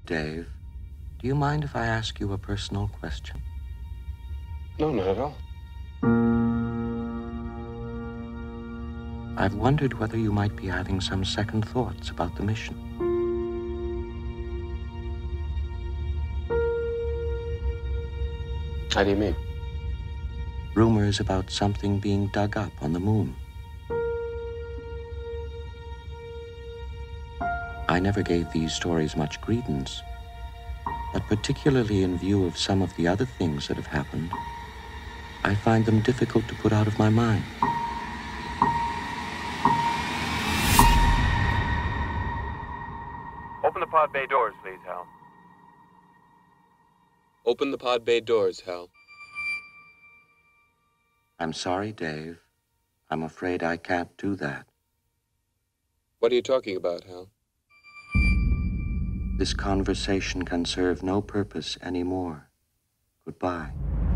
Dave, do you mind if I ask you a personal question? No, not at all. I've wondered whether you might be having some second thoughts about the mission. How do you mean? Rumors about something being dug up on the moon. I never gave these stories much credence, but particularly in view of some of the other things that have happened, I find them difficult to put out of my mind. Open the pod bay doors, please, Hal. Open the pod bay doors, Hal. I'm sorry, Dave. I'm afraid I can't do that. What are you talking about, Hal? This conversation can serve no purpose anymore. Goodbye.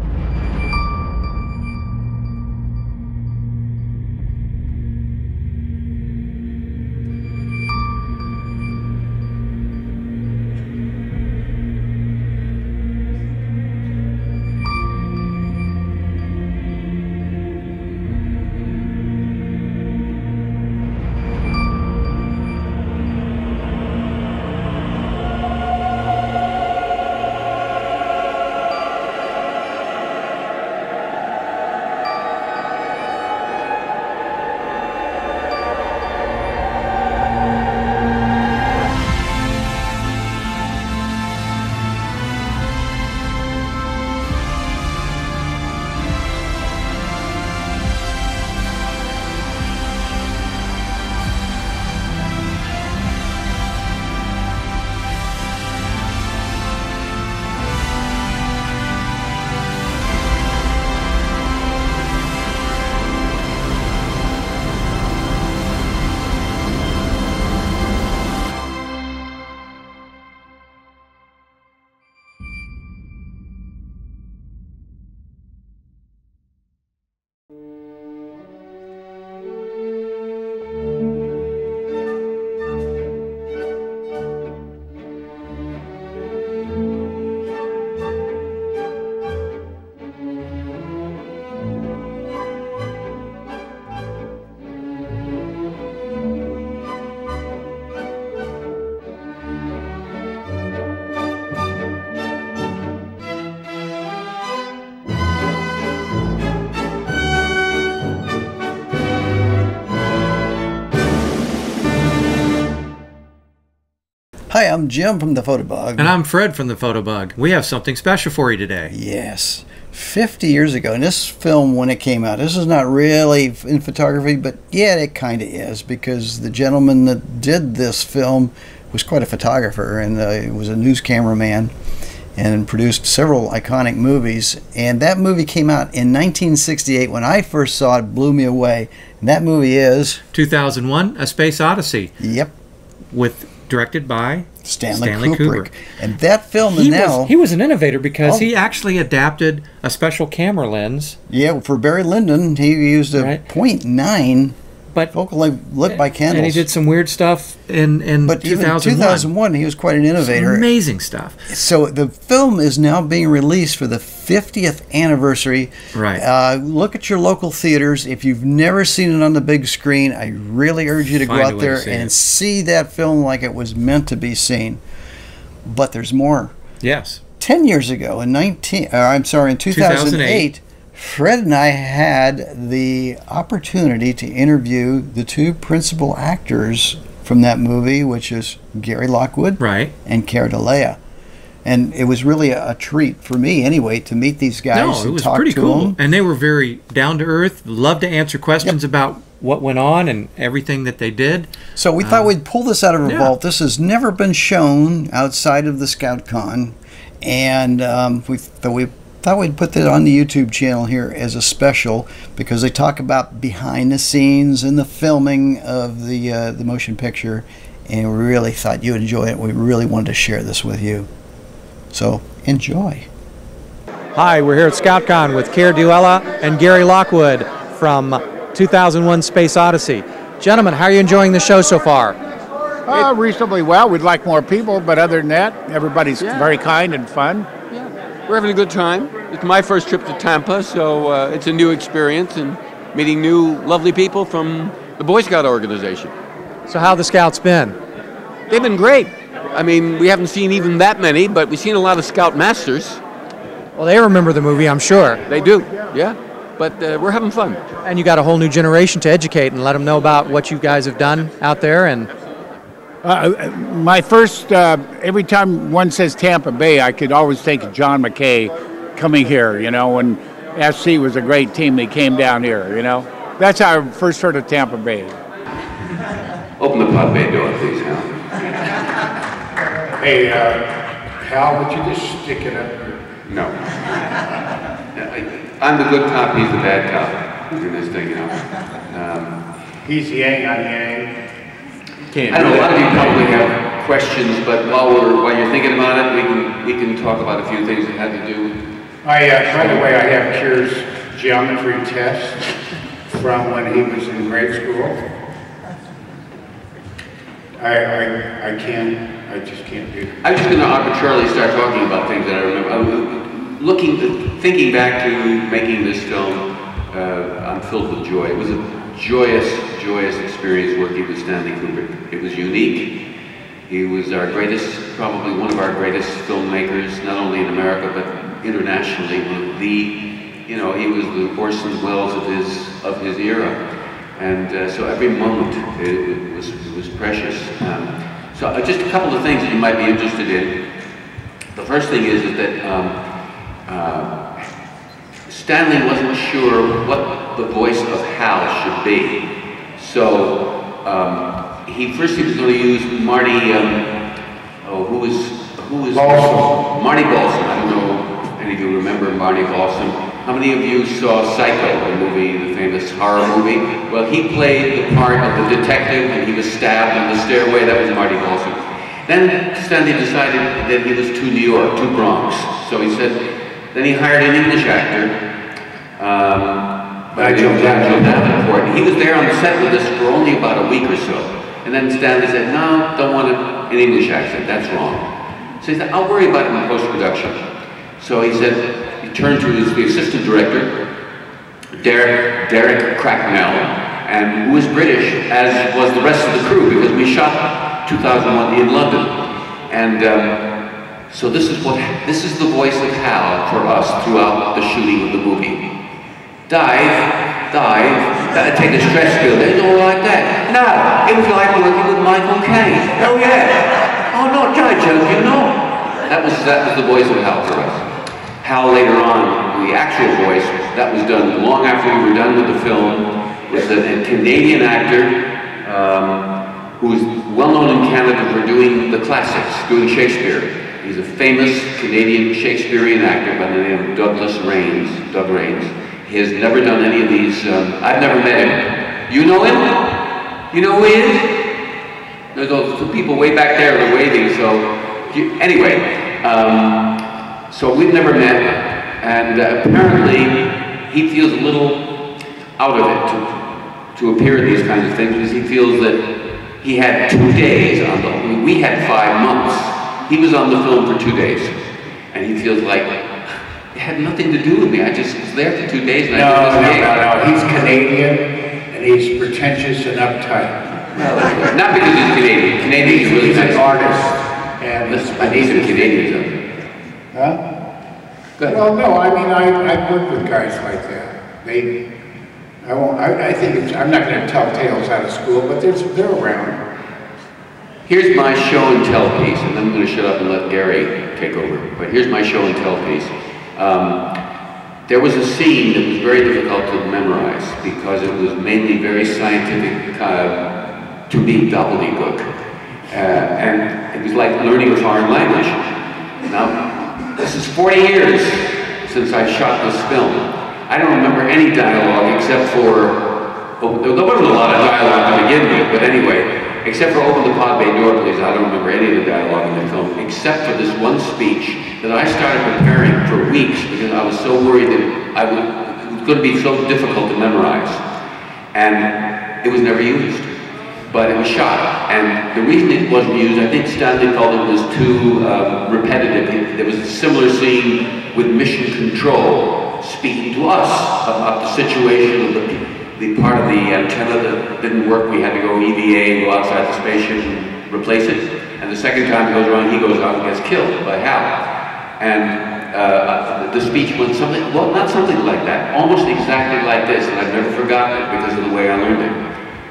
Hi, I'm Jim from the Photobug. And I'm Fred from the Photobug. We have something special for you today. Yes. 50 years ago, and this film, when it came out, this is not really in photography, but yeah, it kind of is, because the gentleman that did this film was quite a photographer, and he was a news cameraman and produced several iconic movies. And that movie came out in 1968. When I first saw it, blew me away. And that movie is 2001: A Space Odyssey. Yep. Directed by Stanley Kubrick. And that film he was an innovator because he actually adapted a special camera lens. Yeah, for Barry Lyndon, he used a .9 focal length lit by candles. And he did some weird stuff in 2001. He was quite an innovator. Some amazing stuff. So the film is now being released for the 50th anniversary. Right. Look at your local theaters. If you've never seen it on the big screen, I really urge you to go out there and see that film like it was meant to be seen. But there's more. Yes. 10 years ago, in 2008, Fred and I had the opportunity to interview the two principal actors from that movie, which is Gary Lockwood and Keir Dullea. And it was really a treat for me, anyway, to meet these guys and talk to them. Pretty cool. And they were very down to earth, loved to answer questions about what went on and everything that they did. So we thought we'd pull this out of a vault. This has never been shown outside of the Scout Con. And we thought we'd put that on the YouTube channel here as a special, because they talk about behind the scenes and the filming of the motion picture, and we really thought you'd enjoy it. We really wanted to share this with you. So enjoy. Hi, we're here at Scout Con with Keir Dullea and Gary Lockwood from 2001: Space Odyssey. Gentlemen, how are you enjoying the show so far? Reasonably well. We'd like more people, but other than that, everybody's very kind and fun. Yeah, we're having a good time. It's my first trip to Tampa, so it's a new experience and meeting new lovely people from the Boy Scout organization. So how have the Scouts been? They've been great. I mean, we haven't seen even that many, but we've seen a lot of Scout Masters. Well, they remember the movie, I'm sure. They do, yeah. But we're having fun. And you got a whole new generation to educate and let them know about what you guys have done out there. And my first, every time one says Tampa Bay, I could always think of John McKay coming here, you know, when SC was a great team, they came down here, you know. That's how I first heard of Tampa Bay. Open the pod bay door, please, Hal. Hey, Hal, would you just stick it up here? No. I'm the good cop, he's the bad cop in this thing, you know. He's yang, I'm yang. I know a lot of you probably have questions, but while you're thinking about it, we can talk about a few things that had to do. By the way, I have Keir's geometry test from when he was in grade school. I just can't do it. I'm just going to arbitrarily start talking about things that I remember. Thinking back to making this film, I'm filled with joy. It was a joyous experience working with Stanley Kubrick. It was unique. He was our greatest, probably one of our greatest filmmakers, not only in America but internationally. He was the Orson Welles of his era, and so every moment it was precious. So just a couple of things that you might be interested in. The first thing is that Stanley wasn't sure what the voice of Hal should be. So he was going to use Marty, who was Balsam. Marty Balsam. I don't know if any of you remember Marty Balsam. How many of you saw Psycho, the movie, the famous horror movie? Well, he played the part of the detective and he was stabbed in the stairway. That was Marty Balsam. Then Stanley decided that he was too New York, too Bronx. So he said, then he hired an English actor, Davenport. He was there on the set with us for only about a week or so. And then Stanley said, no, don't want an English accent, that's wrong. So he said, I'll worry about it in post-production. So he said, he turned to the assistant director, Derek Cracknell, and who was British, as was the rest of the crew, because we shot 2001 in London. And so this is the voice of Hal for us throughout the shooting of the movie. Dive, take a stretch field, it's all like that. No, it was like working with Michael Caine. Oh yeah. Oh no, Judge, you know. That was the voice of Hal for us. Hal later on, the actual voice, that was done long after we were done with the film, was a Canadian actor who is well known in Canada for doing the classics, doing Shakespeare. He's a famous Canadian Shakespearean actor by the name of Doug Rains. He has never done any of these, I've never met him. You know him? You know who he is? There's those two people way back there that are waving, so, anyway, so we've never met, and apparently he feels a little out of it to appear in these kinds of things, because he feels that he had 2 days on the, we had 5 months. He was on the film for 2 days, and he feels like, it had nothing to do with me. I just was there for 2 days and I did this game. No. He's Canadian and he's pretentious and uptight. Well, not because he's Canadian. Canadians are really nice. He's an artist. And I need some Canadians. Huh? Good. Well, no, I mean, I've worked with guys like that. I think it's, I'm not going to tell tales out of school, but they're around. Here's my show and tell piece, and then I'm going to shut up and let Gary take over. But here's my show and tell piece. There was a scene that was very difficult to memorize because it was mainly very scientific, to be gobbledygook. And it was like learning a foreign language. Now, this is 40 years since I shot this film. I don't remember any dialogue except for, there wasn't a lot of dialogue to begin with, but anyway, except for open the pod bay door, please. I don't remember any of the dialogue in the film, except for this one speech that I started preparing for weeks because I was so worried that it was going to be so difficult to memorize. And it was never used. but it was shot. And the reason it wasn't used, I think Stanley felt it was too repetitive. There was a similar scene with Mission Control speaking to us about the situation of the part of the antenna that didn't work. We had to go EVA and go outside the spaceship and replace it. And the second time it goes around, he goes out and gets killed by Hal. And the speech went something, well, not something like that, almost exactly like this, and I've never forgotten it because of the way I learned it.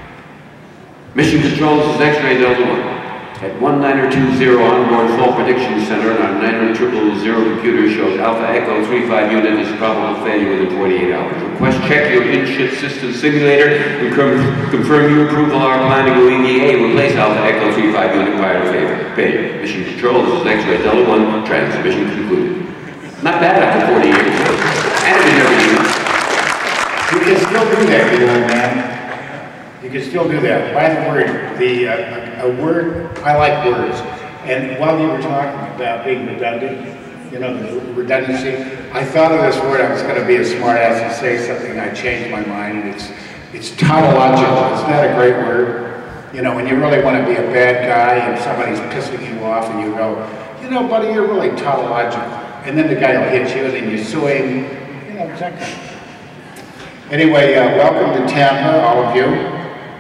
Mission Control, this is X-Ray Delta 1. At 1920 onboard fault prediction center, and our 90000 computer shows Alpha Echo 35 unit is probable failure within 48 hours. Request check your in-ship system simulator and confirm your approval of our plan to go EVA and replace Alpha Echo 35 unit prior to failure. Mission Control, this is X-Ray Delta 1, transmission concluded. Not bad after 40 years. And it was never used. You can still do that, you old man. You can still do that. By the word, a word, I like words. And while you were talking about being redundant, you know, the redundancy, I thought of this word. I was going to be a smart ass and say something. I changed my mind, and it's tautological. It's not a great word. You know, when you really want to be a bad guy and somebody's pissing you off and you go, you know, buddy, you're really tautological. And then the guy will hit you and then you sue him. You know, it's that kind of thing. Anyway, welcome to Tampa, all of you.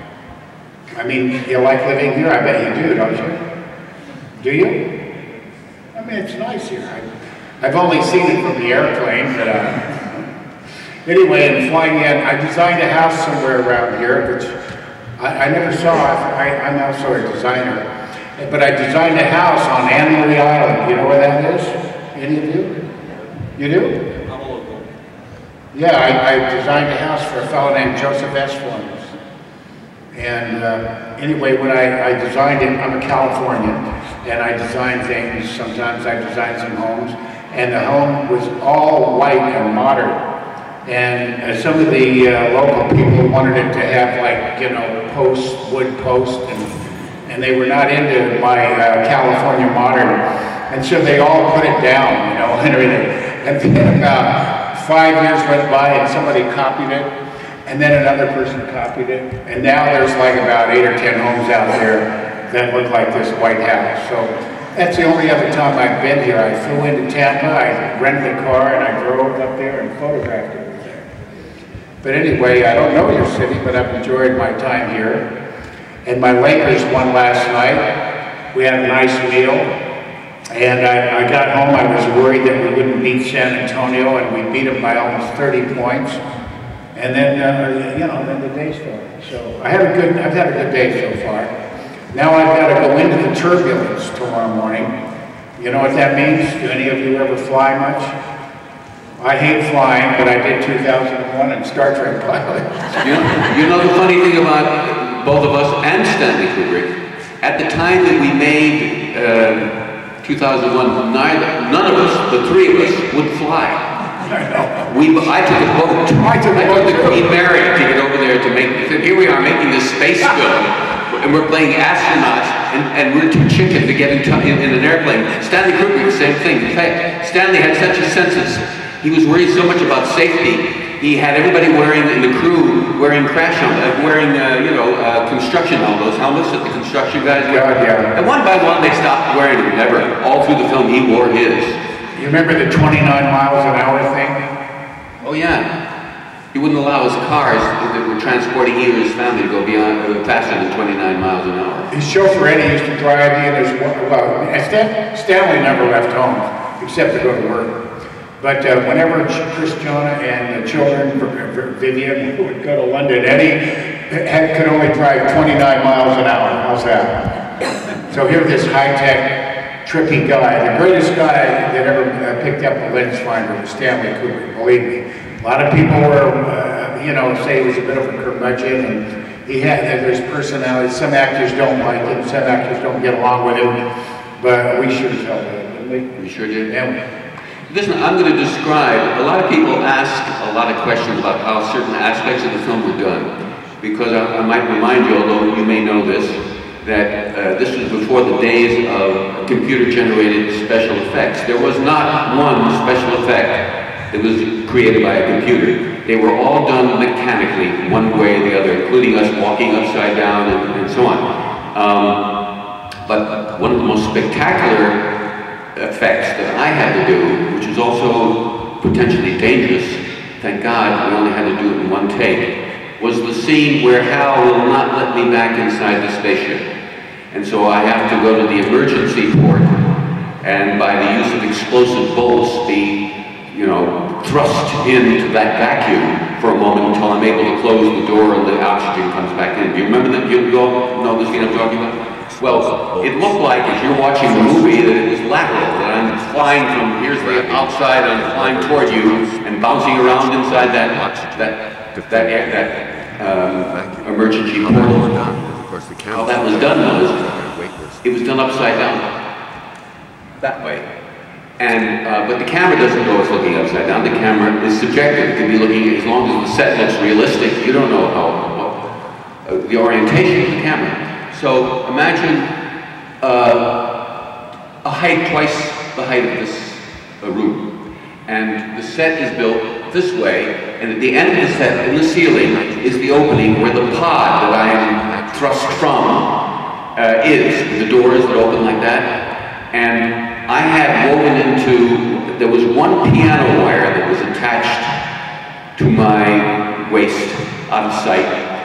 I mean, you like living here? I bet you do, don't you? Do you? I mean, it's nice here. I've only seen it from the airplane, but anyway, in flying in, I designed a house somewhere around here, which I never saw. I'm also a designer. But I designed a house on Anne Marie Island. You know where that is? Any of you? You do? I'm a local. Yeah, I designed a house for a fellow named Joseph S. Florence. And anyway, when I designed it, I'm a Californian, and I design things. Sometimes I design some homes, and the home was all white and modern. And some of the local people wanted it to have, like, you know, wood posts, and they were not into my California modern. And so they all put it down, you know, and everything. And then about 5 years went by, and somebody copied it. And then another person copied it, and now there's like about 8 or 10 homes out there that look like this White House. So that's the only other time I've been here. I flew into Tampa, I rented a car, and I drove up there and photographed everything. But anyway, I don't know your city, but I've enjoyed my time here. And my Lakers won last night. We had a nice meal. And I got home, I was worried that we wouldn't beat San Antonio, and we beat them by almost 30 points. And then, you know, then the day started. So I've had a good day so far. Now I've got to go into the turbulence tomorrow morning. You know what that means? Do any of you ever fly much? I hate flying, but I did 2001 and Star Trek pilot. You know the funny thing about both of us and Stanley Kubrick, at the time that we made 2001, none of us, the three of us, would fly. I took a boat. I took the Queen Mary to get over there to make. Here we are making this space film, and we're playing astronauts, and we're too chicken to get in an airplane. Stanley Kubrick, same thing. In fact, Stanley had such a sense of, he was worried so much about safety. He had everybody in the crew wearing crash helmets, wearing construction helmets, helmets that the construction guys wear. Yeah. And one by one they stopped wearing them. Never. All through the film, he wore his. You remember the 29 miles an hour thing? Oh yeah. He wouldn't allow his cars that were transporting he or his family to go faster than 29 miles an hour. His chauffeur Eddie used to drive in as well. Stanley never left home except to go to work. But whenever Chris, Jonah, and the children, Vivian, would go to London, Eddie could only drive 29 miles an hour. How's that? So here's this high-tech, trippy guy, the greatest guy that ever picked up a lens finder was Stanley Kubrick, believe me. A lot of people were, say he was a bit of a curmudgeon, and he had his personality. Some actors don't like him, some actors don't get along with him, but we sure felt it, didn't we? We sure did. Yeah. Listen, I'm going to describe, a lot of people ask a lot of questions about how certain aspects of the film were done. Because I might remind you, although you may know this, that this was before the days of computer-generated special effects. There was not one special effect that was created by a computer. They were all done mechanically, one way or the other, including us walking upside down and so on. But one of the most spectacular effects that I had to do, which was also potentially dangerous, thank God we only had to do it in one take, was the scene where Hal will not let me back inside the spaceship. And so I have to go to the emergency port, and by the use of explosive bolts, be, thrust into that vacuum for a moment until I'm able to close the door and the oxygen comes back in. Do you remember that? You all know the scene I'm talking about? Well, it looked like, as you're watching the movie, that it was lateral, that I'm flying from, here's the outside, I'm flying toward you and bouncing around inside that emergency portal. How that was done was, it was done upside down, that way. And, but the camera doesn't know it's looking upside down. The camera is subjective. It can be looking, as long as the set looks realistic, you don't know how, the orientation of the camera. So imagine a height twice the height of this room. And the set is built this way, and at the end of the set, in the ceiling, is the opening where the pod that I am thrust from is. The doors that open like that. And I had woven into, there was one piano wire that was attached to my waist out of sight.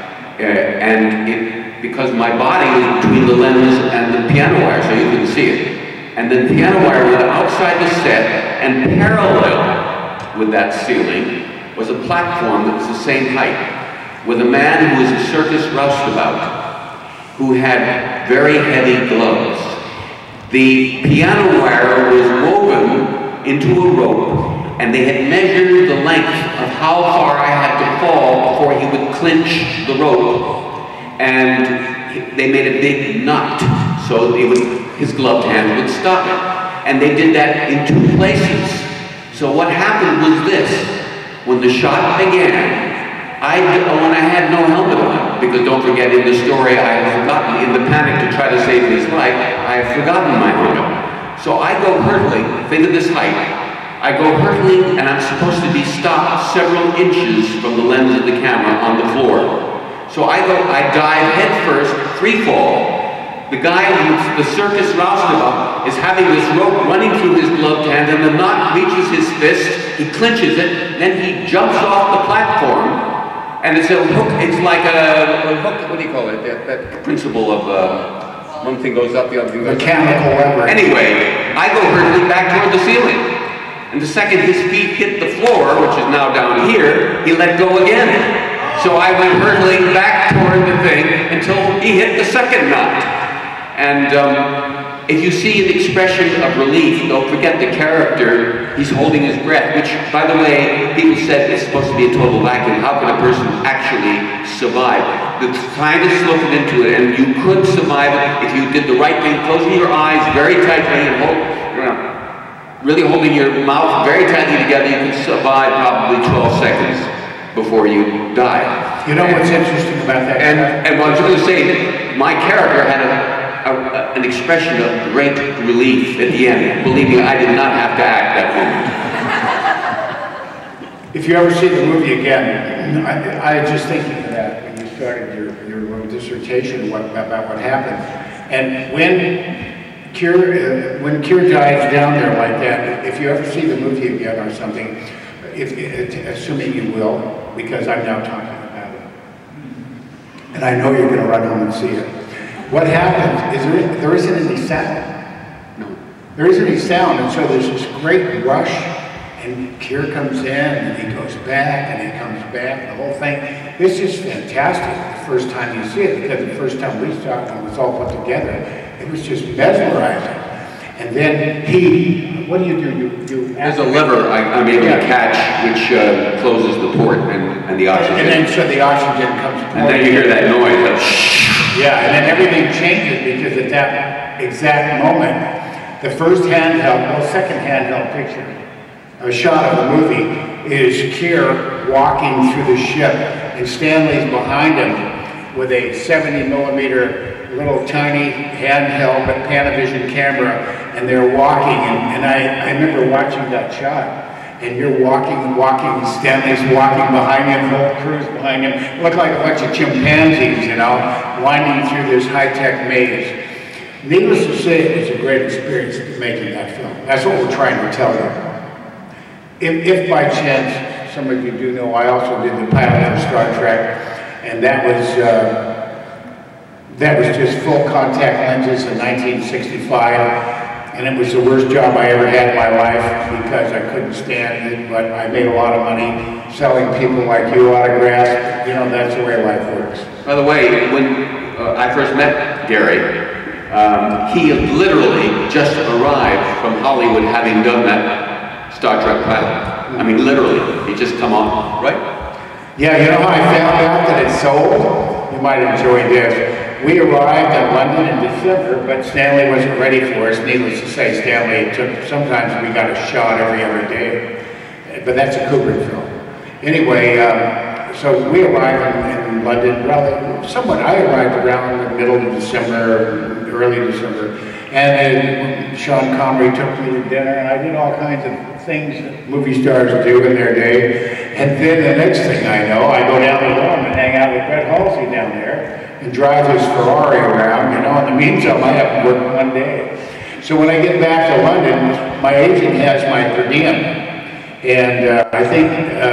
Because my body was between the lens and the piano wire, so you couldn't see it. And then the piano wire went outside the set, and parallel with that ceiling was a platform that was the same height, with a man who was a circus roustabout, who had very heavy gloves. The piano wire was woven into a rope, and they had measured the length of how far I had to fall before he would clinch the rope, and they made a big knot so his gloved hand would stop it. And they did that in 2 places. So what happened was this: when the shot began, when I had no helmet on, because don't forget, in the story I had forgotten, in the panic to try to save his life, I had forgotten my helmet. So I go hurtling, think of this height, I go hurtling and I'm supposed to be stopped several inches from the lens of the camera on the floor. So I dive head first, free fall. The guy with the circus roustabout is having this rope running through his gloved hand, and the knot reaches his fist, he clinches it, then he jumps off the platform. And it's a hook, it's like a hook, what do you call it? That principle of one thing goes up, the other thing goes up. Mechanical lever. Anyway, I go hurtling back toward the ceiling. And the second his feet hit the floor, which is now down here, he let go again. So I went hurtling back toward the thing until he hit the second knot. And if you see an expression of relief, don't forget the character, he's holding his breath, which, by the way, people said it's supposed to be a total vacuum. How can a person actually survive? The scientists looked into it, and you could survive it if you did the right thing, closing your eyes very tightly and really holding your mouth very tightly together. You could survive probably 12 seconds before you die. You know what's interesting about that? And what I was going to say, my character had an expression of great relief at the end. Believe me, I did not have to act that moment. If you ever see the movie again, I was just thinking of that when you started your little dissertation about what happened. And when Keir dives down there like that, if you ever see the movie again or something, assuming you will, because I'm now talking about it, and I know you're going to run home and see it. What happens is there isn't any sound. No. There isn't any sound, and so there's this great rush, and Keir comes in, and he goes back, and he comes back, the whole thing. It's just fantastic the first time you see it, because the first time we saw it, when it was all put together, it was just mesmerizing. And then what do? You There's a lever I'm able to catch, which closes the port and the oxygen. And then so the oxygen comes. And then you hear that noise, like shh. Yeah, and then everything changes, because at that exact moment, the second handheld picture, a shot of the movie, is Keir walking through the ship, and Stanley's behind him with a 70mm little tiny handheld Panavision camera, and they're walking, and I remember watching that shot, and you're walking, Stanley's walking behind you, and the whole crew's behind him. It looked like a bunch of chimpanzees, you know, winding through this high-tech maze. Needless to say, it was a great experience making that film. That's what we're trying to tell you. If by chance, some of you do know, I also did the pilot for Star Trek, and that was just full contact lenses in 1965. And it was the worst job I ever had in my life because I couldn't stand it, but I made a lot of money selling people like you autographs. You know, that's the way life works. By the way, when I first met Gary, he literally just arrived from Hollywood having done that Star Trek pilot. I mean, literally, he just come on, right? Yeah, you know how I found out that it sold? You might enjoy this. We arrived in London in December, but Stanley wasn't ready for us. Needless to say, Stanley sometimes we got a shot every other day. But that's a Kubrick film. Anyway, so we arrived in London, I arrived around the middle of December, early December. And then Sean Connery took me to dinner, and I did all kinds of things that movie stars do in their day. And then the next thing I know, I go down to Rome and hang out with Brett Halsey down there and drive his Ferrari around, you know. In the meantime, I have to work one day. So when I get back to London, my agent has my per diem. And I think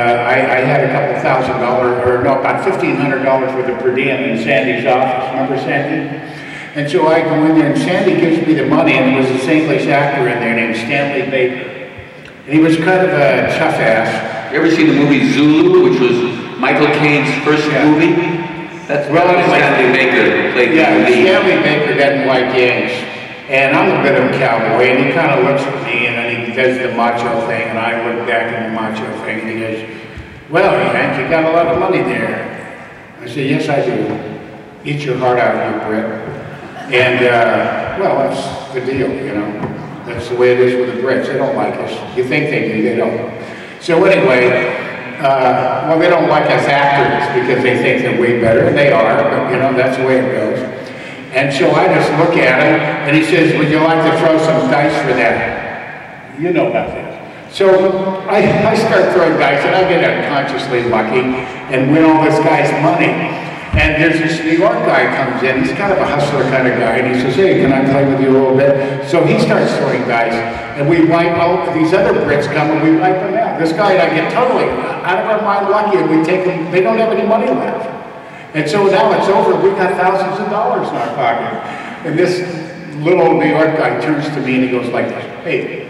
I had a couple $1,000, or no, about $1,500 worth of per diem in Sandy's office. Remember Sandy? And so I go in there, and Sandy gives me the money, and there was this English actor in there named Stanley Baker. And he was kind of a tough ass. You ever seen the movie Zulu, which was Michael Caine's first movie? That's Stanley Baker played the lead. Stanley Baker doesn't like gangs. And I'm a bit of a cowboy, and he kind of looks at me, and then he does the macho thing, and I look back at the macho thing, and he goes, well, Hank, you got a lot of money there. I said, yes, I do. Eat your heart out, you Brit. And, well, that's the deal, you know. That's the way it is with the Brits. They don't like us. You think they do, they don't. So anyway, well, they don't like us actors because they think they're way better, and they are, but, you know, that's the way it goes. And so I just look at him, and he says, would you like to throw some dice for that? You know about this. So I start throwing dice, and I get unconsciously lucky and win all this guy's money. And there's this New York guy comes in, he's kind of a hustler kind of guy, and he says, hey, can I play with you a little bit? So he starts throwing dice, and we wipe out, these other Brits come and we wipe them out. This guy and I get totally out of our mind lucky, and we take them, they don't have any money left. And so now it's over, we got thousands of dollars in our pocket. And this little New York guy turns to me and he goes like this, hey,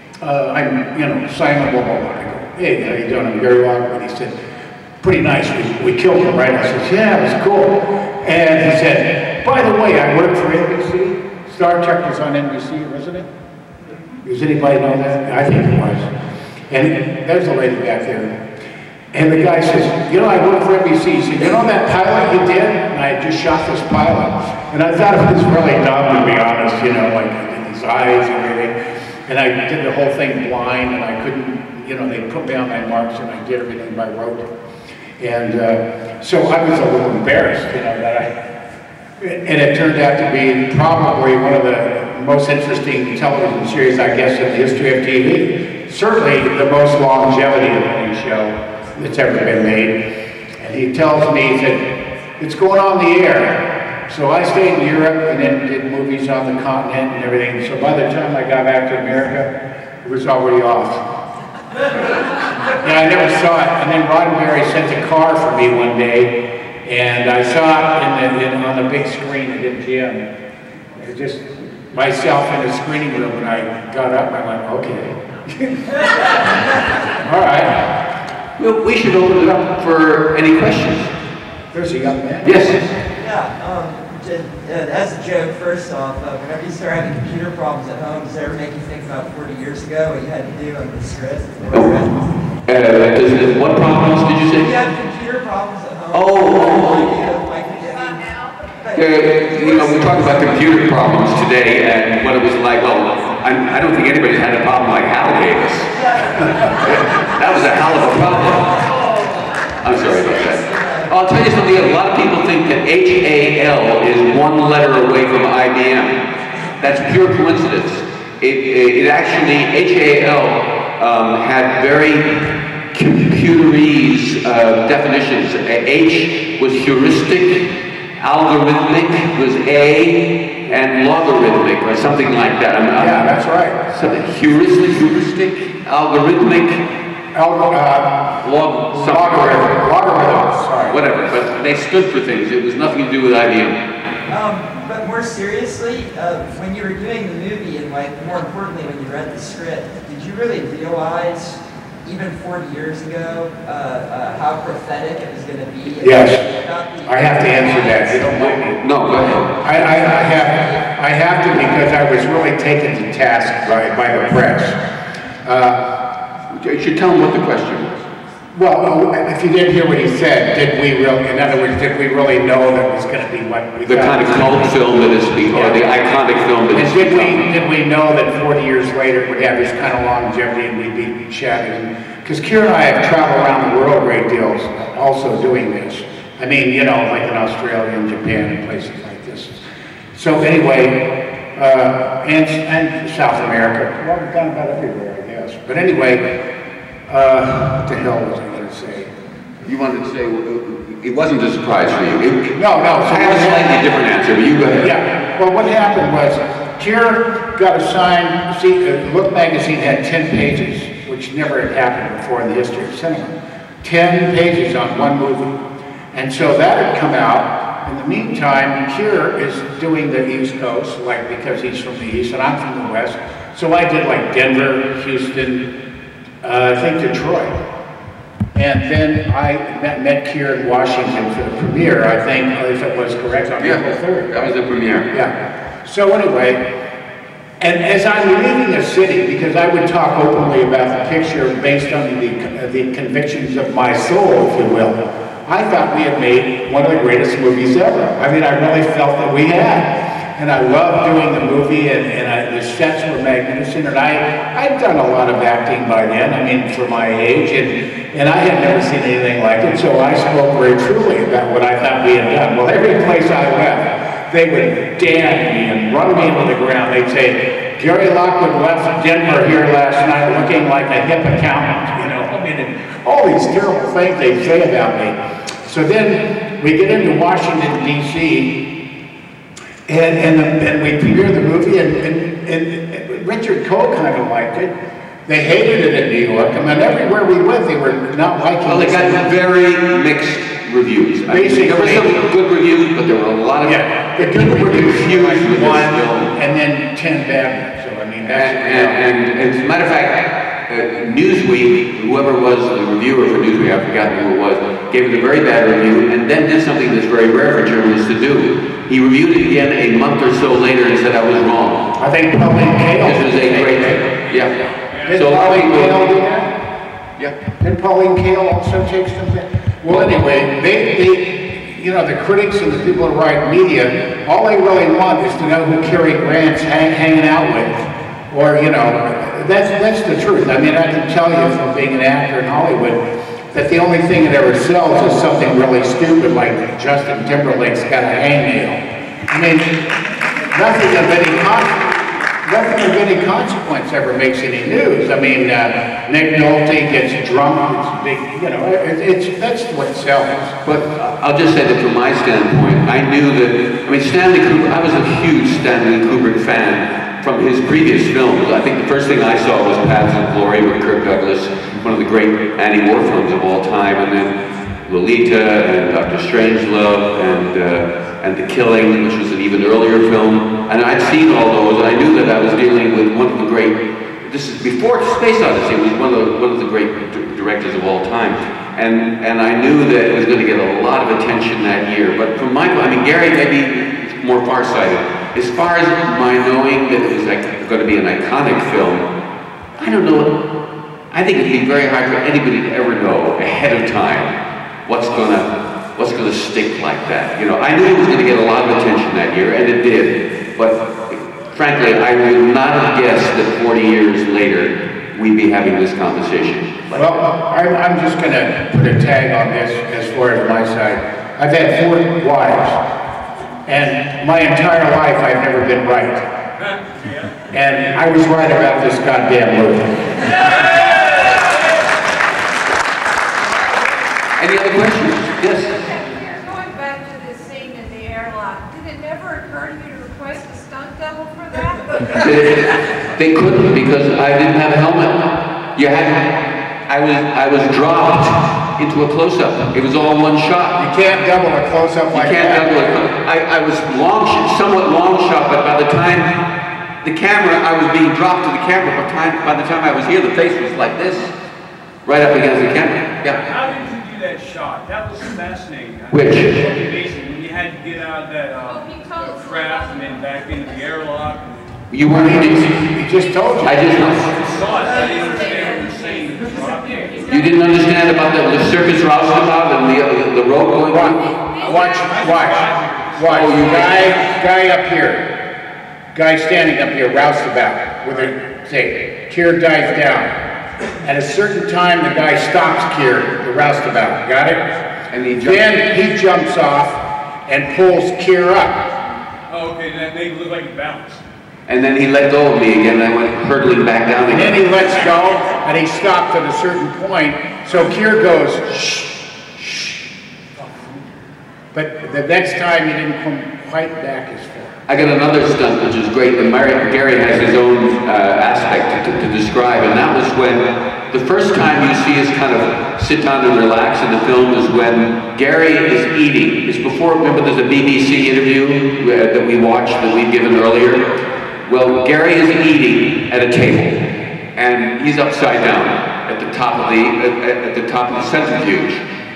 I'm, you know, Simon blah, blah, blah. I go, hey, how you doing? I'm Gary Lockwood. He said, pretty nice, we killed him, right? I said, yeah, it was cool. And he said, by the way, I worked for NBC. Star Trek was on NBC, wasn't it? Does anybody know that? I think it was. And there's a lady back there. And the guy says, you know, I work for NBC. He said, you know that pilot you did? And I had just shot this pilot. And I thought it was really dumb, to be honest, you know, like his eyes and everything. And I did the whole thing blind, and I couldn't, you know, they put me on my marks, and I did everything by rote. And so I was a little embarrassed, you know, and it turned out to be probably one of the most interesting television series, I guess, in the history of TV. Certainly the most longevity of any show that's ever been made. And he tells me, he said, it's going on the air. So I stayed in Europe and then did movies on the continent and everything. So by the time I got back to America, it was already off. Yeah, I never saw it. And then Roddenberry sent a car for me one day, and I saw it on the big screen at MGM. It was just myself in a screening room, and I got up and I went, okay. All right. Well, we should open it up for any questions. There's a young man. Yes. Yeah, as a joke, first off, whenever you start having computer problems at home, does it ever make you think about 40 years ago, what you had to do under the stress? What problems did you say? You have computer problems at home. You know, we talk about computer problems today and what it was like. Well, I don't think anybody's had a problem like Hal gave us. That was a hell of a problem. I'm sorry about that. I'll tell you something, a lot of people think that HAL is one letter away from IBM. That's pure coincidence. It actually, HAL had very computerese definitions. H was heuristic, algorithmic was A, and logarithmic or something like that. Yeah, that's right. Something heuristic, algorithmic. Logarithms, sorry. Whatever, but they stood for things. It was nothing to do with IBM. But more seriously, when you were doing the movie, and like more importantly, when you read the script, did you really realize, even 40 years ago, how prophetic it was going to be? Yes, I have to answer that. You don't mind me? No, go ahead. I have to because I was really taken to task by the press. You should tell them what the question was. Well, if you didn't hear what he said, in other words, did we really know that it was going to be what we the thought? Kind of cult film that is, or the iconic film that is. Did we know that 40 years later it would have this kind of longevity and we'd be chatting? Because Keir and I have traveled around the world a great deal also doing this. I mean, you know, like in Australia and Japan and places like this. So anyway, and South America. Well, we've gone about everywhere, I guess. But anyway, what the hell was I going to say? You wanted to say it wasn't a surprise for you. No. I have a slightly different answer, but you go ahead. Yeah. Well, what happened was Keir got assigned. Look magazine had 10 pages, which never had happened before in the history of cinema. 10 pages on one movie, and so that had come out. In the meantime, Keir is doing the East Coast, like because he's from the East and I'm from the West. So I did like Denver, Houston. I think Detroit. And then I met Keir in Washington for the premiere, I think, if it was correct, on April 3rd. That was the premiere. Yeah. So anyway, and as I'm leaving a city, because I would talk openly about the picture based on the convictions of my soul, if you will, I thought we had made one of the greatest movies ever. I mean, I really felt that we had. And I loved doing the movie, and the sets were magnificent, and I'd done a lot of acting by then, I mean, for my age, and I had never seen anything like it, so I spoke very truly about what I thought we had done. Well, every place I went, they would damn me and run me into the ground. They'd say, Gary Lockwood left Denver here last night looking like a hip accountant, you know, I mean, and all these terrible things they'd say about me. So then we get into Washington, D.C., and we premiered the movie, and Richard Coe kind of liked it. They hated it in New York. I mean, everywhere we went, they were not liking it. Well, they got very mixed reviews. Basically, there were some good reviews, but there were a lot of the good were confused with one, and then 10 bad ones. So I mean, that's and as a matter of fact, Newsweek, whoever was the reviewer for Newsweek, I've forgotten who it was, gave it a very bad review, and then did something that's very rare for journalists to do. He reviewed it again a month or so later and said I was wrong. I think Pauline Kael. This was a great thing. Yeah. Did Pauline Kael do that? Yeah. Did Pauline Kael also take something? Well, anyway, they, you know, the critics and the people who write media, all they really want is to know who Cary Grant's hanging out with, or you know, that's the truth. I mean, I can tell you from being an actor in Hollywood that the only thing that ever sells is something really stupid, like Justin Timberlake's got a hangnail. I mean, nothing of any consequence ever makes any news. I mean, Nick Nolte gets drunk. It's big, you know. That's what sells. But I'll just say that from my standpoint, I knew that. I mean, Stanley Kubrick. I was a huge Stanley Kubrick fan from his previous films. I think the first thing I saw was Paths of Glory with Kirk Douglas, one of the great anti-war films of all time, and then Lolita and Dr. Strangelove and The Killing, which was an even earlier film. And I'd seen all those, and I knew that I was dealing with one of the great. This is before Space Odyssey. It was one of the great directors of all time, and I knew that it was going to get a lot of attention that year. But from my, I mean, Gary maybe more farsighted. As far as my knowing that it was going to be an iconic film, I don't know. I think it'd be very hard for anybody to ever know ahead of time what's gonna stick like that. You know, I knew it was going to get a lot of attention that year, and it did. But frankly, I would not have guessed that 40 years later we'd be having this conversation. Well, I'm just going to put a tag on this as far as my side. I've had 4 wives. And my entire life, I've never been right. And I was right about this goddamn movie. Any other questions? Yes. Going back to this scene in the airlock, did it never occur to you to request a stunt double for that? They couldn't because I didn't have a helmet. I was dropped into a close-up. It was all one shot. You can't double a close-up like that. You can't double it. I was somewhat long shot, but by the time the camera, I was being dropped to the camera. By the time I was here, the face was like this, right up against the camera. Yeah. How did you do that shot? That was fascinating. Which? Amazing. When you had to get out of that craft and then back into the airlock. You weren't He just told you. I just saw it. I didn't understand what you're saying. You didn't understand about the circus roustabout and the rope going on? Watch. Oh, you guy up here. Guy standing up here, roustabout, with a, say, Keir dives down. At a certain time, the guy stops Keir, the roustabout. Got it? And then he jumps off and pulls Keir up. Oh, okay. That made it look like he bounced. And then he let go of me again, and I went hurtling back down again. And then he lets go, and he stops at a certain point. So Keir goes, shh, shh. But the next time he didn't come quite back as far. I got another stunt, which is great, and Gary has his own aspect to describe, and that was when the first time you see us kind of sit down and relax in the film is when Gary is eating. It's before, remember there's a BBC interview that we watched that we'd given earlier? Well, Gary is eating at a table, and he's upside down at the top of the centrifuge.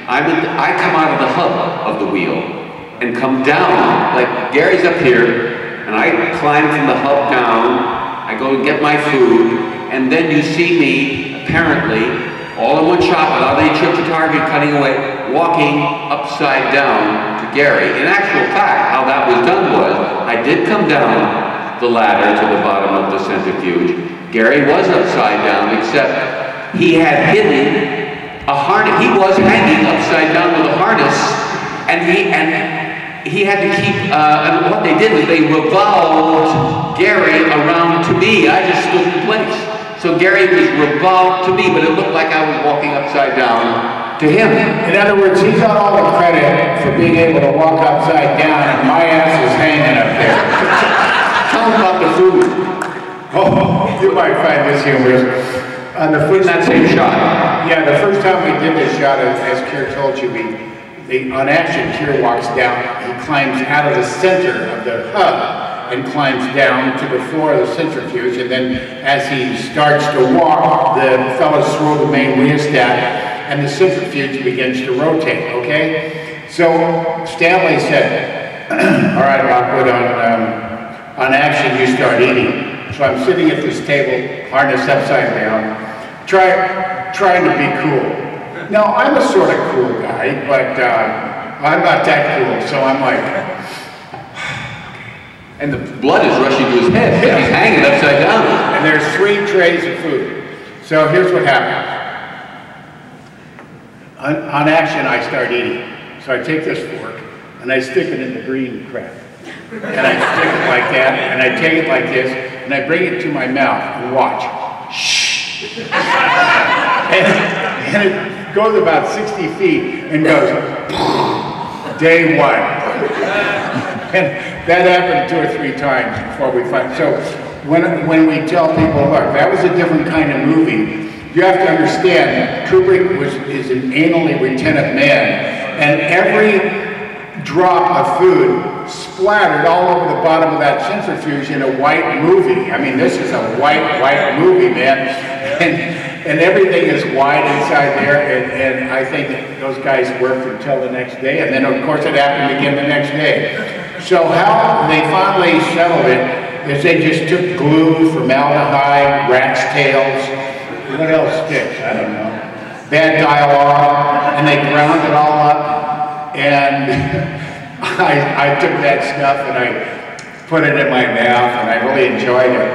I come out of the hub of the wheel and come down, like Gary's up here, and I climb from the hub down. I go and get my food, and then you see me apparently all in one shot without any trip to target, cutting away, walking upside down to Gary. In actual fact, how that was done was I did come down the ladder to the bottom of the centrifuge. Gary was upside down, except he had hidden a harness. He was hanging upside down with a harness, and he had to keep, and what they did was they revolved Gary around to me. I just stood in place. So Gary was revolved to me, but it looked like I was walking upside down to him. In other words, he got all the credit for being able to walk upside down, and my ass is hanging up there. Tell them about the food. Oh, you might find this humorous. On the first that same shot. Yeah, the first time we did this shot, as Keir told you, on action, Keir walks down. He climbs out of the center of the hub and climbs down to the floor of the centrifuge. And then as he starts to walk, the fellas throw the main rheostat and the centrifuge begins to rotate, okay? So Stanley said, all right, Lockwood, on action, you start eating. So I'm sitting at this table, harness upside down, trying to be cool. Now, I'm a sort of cool guy, but I'm not that cool, so I'm like... And the blood is rushing to his head. Yeah. He's hanging upside down. And there's 3 trays of food. So here's what happens. On action, I start eating. So I take this fork, and I stick it in the green crap. And I stick it like that, and I take it like this, and I bring it to my mouth, and watch. Shh. and it goes about 60 feet, and goes, day 1. And that happened 2 or 3 times before we find. So when we tell people, look, that was a different kind of movie, you have to understand, Kubrick is an anally retentive man, and every drop of food splattered all over the bottom of that centrifuge in a white movie. I mean, this is a white movie, man. And everything is white inside there, and I think that those guys worked until the next day, and then of course it happened again the next day. So how they finally settled it is they just took glue, formaldehyde, rat's tails, what else sticks? I don't know. Bad dialogue, and they ground it all up, and I took that stuff and I put it in my mouth, and I really enjoyed it.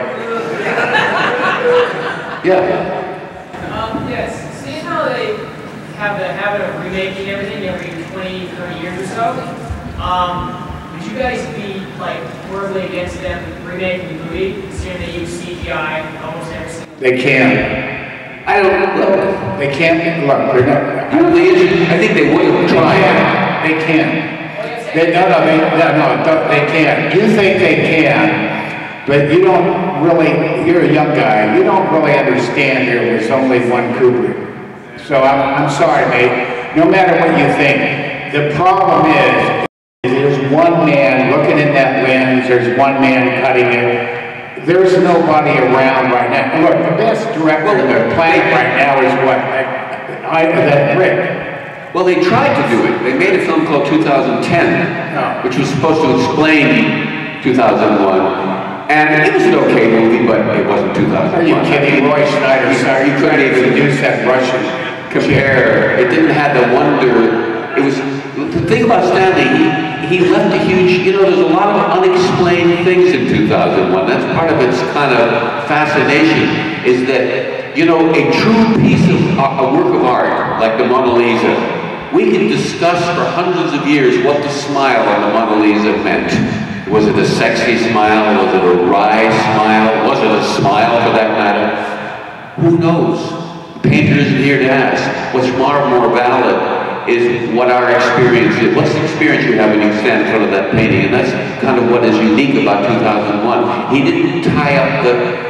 Yeah. Yes, seeing how they have the habit of remaking everything every 20, 30 years or so, would you guys be like horribly against them remaking the movie, considering they use CGI almost every single They can. I don't know. They can't, look, they're not, You know, I think they would have tried. They can. They can't. You think they can, but you don't really, you're a young guy, you don't really understand there was only one Kubrick. So I'm sorry, mate. No matter what you think, the problem is there's one man looking in that lens, there's one man cutting it. There's nobody around right now. Look, the best director on the planet right now is what? That Brick. Well, they tried to do it. They made a film called 2010, which was supposed to explain 2001. And it was an okay movie, but it wasn't 2001. Are you kidding? Roy Schneider, sorry, you couldn't even introduce that Russian. Compare. It didn't have the wonder. It was, the thing about Stanley, he left a huge, you know, there's a lot of unexplained things in 2001. That's part of its kind of fascination, is that, you know, a true piece of, a work of art, like the Mona Lisa, we can discuss for hundreds of years what the smile on the Mona Lisa meant. Was it a sexy smile? Was it a wry smile? Was it a smile for that matter? Who knows? The painter isn't here to ask. What's far more valid is what our experience is. What's the experience you have when you stand in front of that painting? And that's kind of what is unique about 2001. He didn't tie up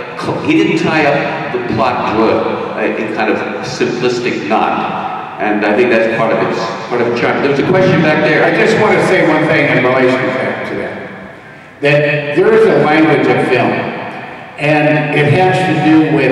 the plot to a kind of simplistic knot. And I think that's part of its charm. There's a question back there. I just want to say one thing in relation to that. That there is a language of film, and it has to do with,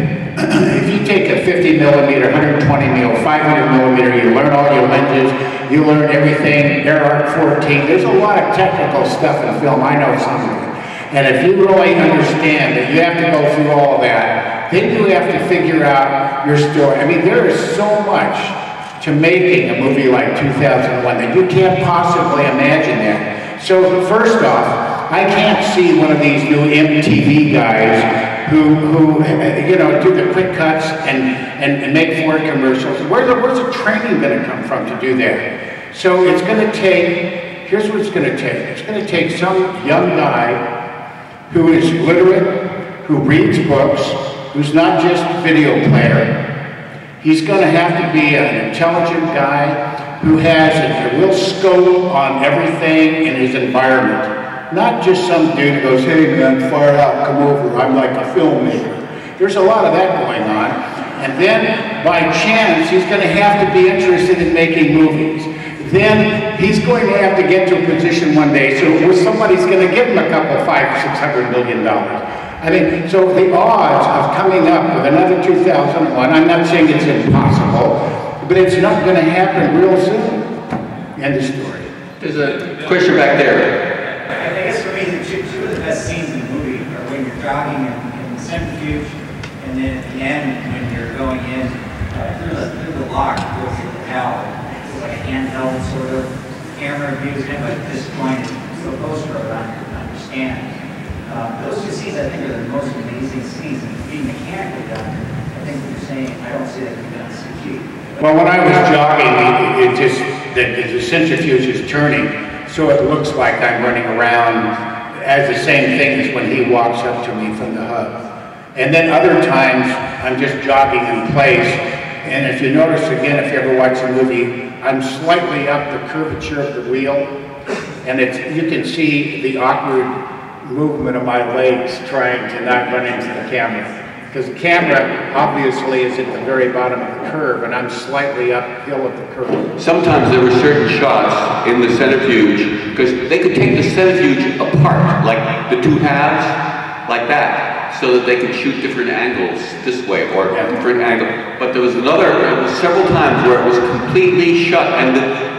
if you take a 50 millimeter, 120 mil, 500 millimeter, you learn all your lenses, you learn everything, Arc 14, there's a lot of technical stuff in film, I know some of it. And if you really understand that you have to go through all of that, then you have to figure out your story. I mean, there is so much to making a movie like 2001 that you can't possibly imagine that. So first off, I can't see one of these new MTV guys who you know, do the quick cuts and make Ford commercials. Where's the training going to come from to do that? So it's going to take, here's what it's going to take. It's going to take some young guy who is literate, who reads books, who's not just a video player. He's going to have to be an intelligent guy who has a real scope on everything in his environment. Not just some dude who goes, hey man, fire out, come over, I'm like a filmmaker. There's a lot of that going on. And then, by chance, he's going to have to be interested in making movies. Then, he's going to have to get to a position one day so somebody's going to give him a couple, $500–600 million. I mean, so the odds of coming up with another 2001, I'm not saying it's impossible, but it's not going to happen real soon. End of story. There's a question back there. I guess for me, two of the best scenes in the movie are when you're jogging in the centrifuge, and then at the end when you're going in through the lock, it goes to the tower. It's like a handheld sort of camera view, kind of at this point, it's so post-road, I understand. Those two scenes, I think, are the most amazing scenes, and being mechanically done. I think what you're saying, I don't see that being done CG. Well, when I was jogging, it just, the centrifuge is turning. So it looks like I'm running around as the same thing as when he walks up to me from the hub. And then other times, I'm just jogging in place. And if you notice again, if you ever watch the movie, I'm slightly up the curvature of the wheel. And you can see the awkward movement of my legs trying to not run into the camera. Because the camera, obviously, is at the very bottom of the curve, and I'm slightly uphill of the curve. Sometimes there were certain shots in the centrifuge, because they could take the centrifuge apart, like the two halves, like that, so that they could shoot different angles this way, or different angle. But there was several times where it was completely shut, and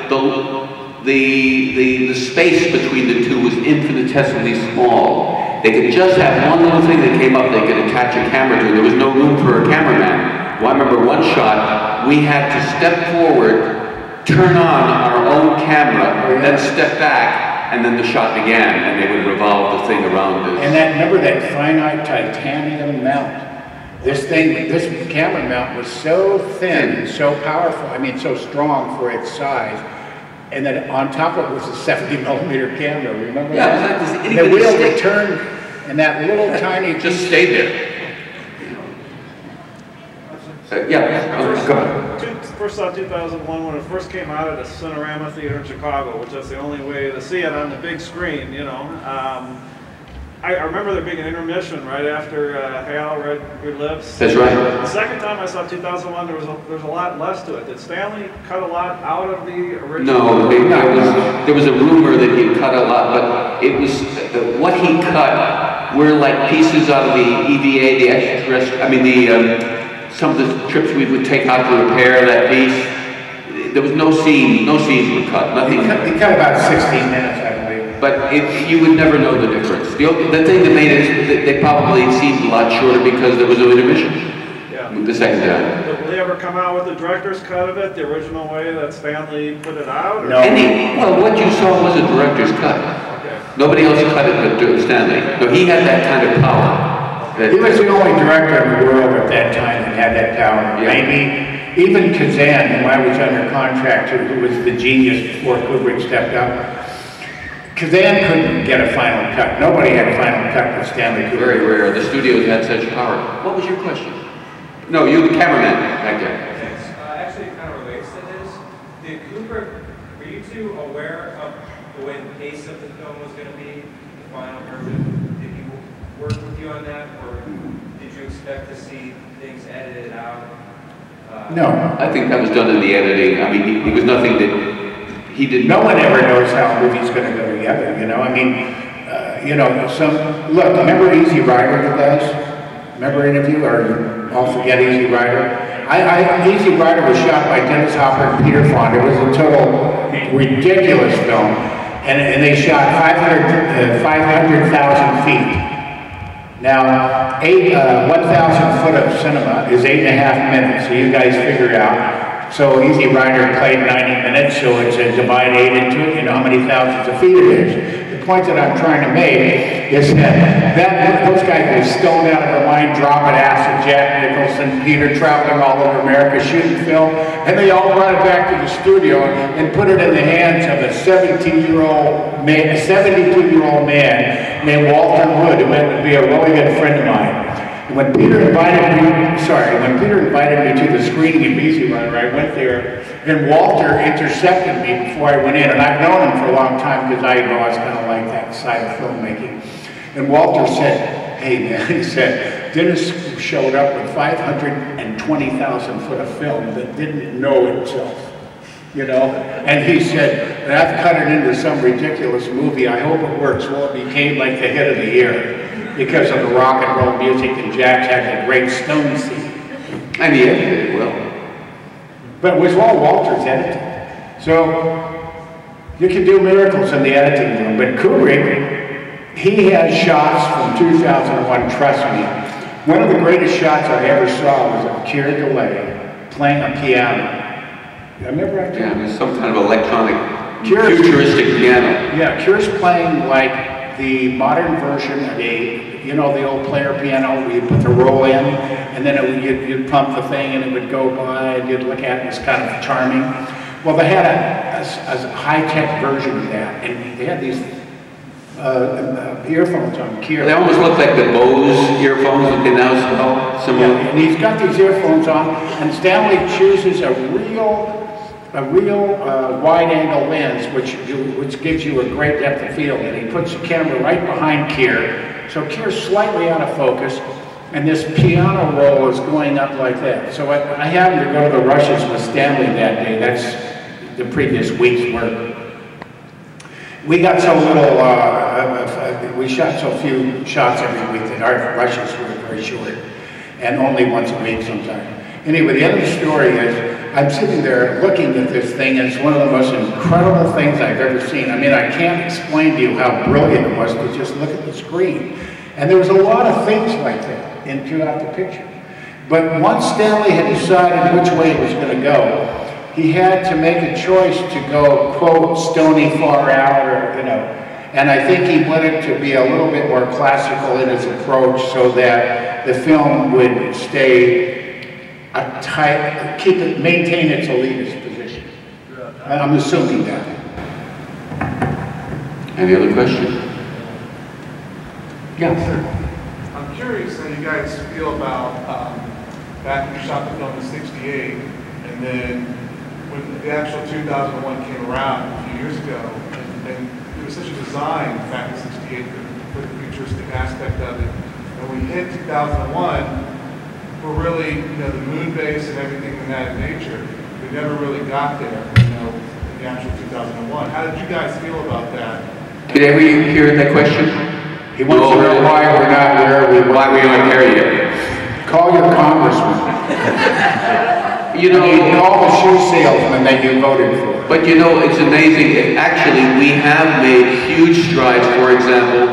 the space between the two was infinitesimally small. They could just have one little thing that came up they could attach a camera to. There was no room for a cameraman. Well, I remember one shot, we had to step forward, turn on our own camera, then step back, and then the shot began, and they would revolve the thing around us. And remember that finite titanium mount? This camera mount was so thin and so powerful, I mean so strong for its size. And then on top of it was a 70 millimeter camera, remember that? And the wheel would turn, and that little tiny just stayed there. Yeah, come on. first saw 2001 when it first came out at a Cinerama theater in Chicago, which is the only way to see it on the big screen, you know. I remember there being an intermission right after Hal read Your Lips. That's right. The second time I saw 2001, there was a lot less to it. Did Stanley cut a lot out of the original? No, there was a rumor that he cut a lot, but it was what he cut were like pieces out of the EVA, the extraterrestrial. I mean, some of the trips we would take out to repair that piece. There was no scenes were cut. Nothing. He cut about 16 minutes, I believe. But you would never know the difference. The thing that made it, they probably seemed a lot shorter because there was no intermission. Yeah. The second time. Will they ever come out with the director's cut of it, the original way that Stanley put it out? Or? No. Well, what you saw was a director's cut. Okay. Nobody else cut it but Stanley. No, he had that kind of power. He was the only director in the world at that time that had that power. Yeah. Maybe even Kazan, who I was under contract to, who was the genius before Kubrick stepped up. Kazan couldn't get a final cut. Nobody had a final cut with Stanley Kubrick. Very rare. The studios had such power. What was your question? No, you, the cameraman back there. Thanks. Actually, it kind of relates to this. Did Kubrick, were you two aware of the way the pace of the film was going to be, the final version? Did he work with you on that, or did you expect to see things edited out? No. I think that was done in the editing. I mean, it was nothing that he didn't. No one ever knows how a movie's going to go together, you know? I mean, look, remember Easy Rider, you guys? Remember any of you? Or you all forget Easy Rider? Easy Rider was shot by Dennis Hopper and Peter Fonda. It was a total ridiculous film. And they shot 500,000 feet. Now, 1,000 foot of cinema is 8.5 minutes, so you guys figure it out. So Easy Rider played 90 minutes, so it's a divide 8 into it, you know how many thousands of feet it is. The point that I'm trying to make is that those guys were stoned out of their mind, dropping acid, Jack Nicholson, Peter traveling all over America shooting film, and they all brought it back to the studio and put it in the hands of a 72-year-old man named Walter Wood, who happened to be a really good friend of mine. When Peter invited me to the screening of Easy Rider, I went there, and Walter intercepted me before I went in, and I've known him for a long time because I always kind of like that side of filmmaking. And Walter said, hey man, he said, Dennis showed up with 520,000 foot of film that didn't know itself, you know? And he said, and I've cut it into some ridiculous movie, I hope it works. Well, it became like the hit of the year. Because of the rock and roll music, and Jack had the great Stone scene. And he edited it well. But it was all Walter's editing. So you can do miracles in the editing room. But Kubrick, he has shots from 2001, trust me. One of the greatest shots I ever saw was of Keir Dullea playing a piano. You remember that? Yeah, it was some kind of electronic, futuristic piano. Yeah, Keir's playing like the modern version of the old player piano where you put the roll in, and then you'd pump the thing and it would go by and you'd look at it, and it's kind of charming. Well, they had a high-tech version of that, and they had these earphones on Keir. They almost look like the Bose earphones that they now sell, similar. Yeah, and he's got these earphones on, and Stanley chooses a real wide-angle lens, which gives you a great depth of field, and he puts the camera right behind Keir, so Keir's slightly out of focus, and this piano roll is going up like that. So I happened to go to the Rushes with Stanley that day. That's the previous week's work. We got so little, we shot so few shots every week that our Rushes were very short, and only once a week sometimes. Anyway, the other story is, I'm sitting there looking at this thing, and it's one of the most incredible things I've ever seen. I mean, I can't explain to you how brilliant it was to just look at the screen. And there was a lot of things like that throughout the picture. But once Stanley had decided which way it was going to go, he had to make a choice to go, quote, stony far out, or, and I think he wanted to be a little bit more classical in his approach so that the film would stay maintain its elitist position. I'm assuming that. Any other questions? Yeah, sir. I'm curious how you guys feel about back when you shot the film in '68, And then when the actual 2001 came around a few years ago, and it was such a design, in fact, the 68 for the futuristic aspect of it. And when we hit 2001, we're really, the moon base and everything in that nature. We never really got there, in the actual 2001. How did you guys feel about that? Did ever you hear that question? He wants to know why we're not why we aren't there yet. Call your congressman. Call the shoe salesman that you voted for. But it's amazing. Actually, we have made huge strides. For example,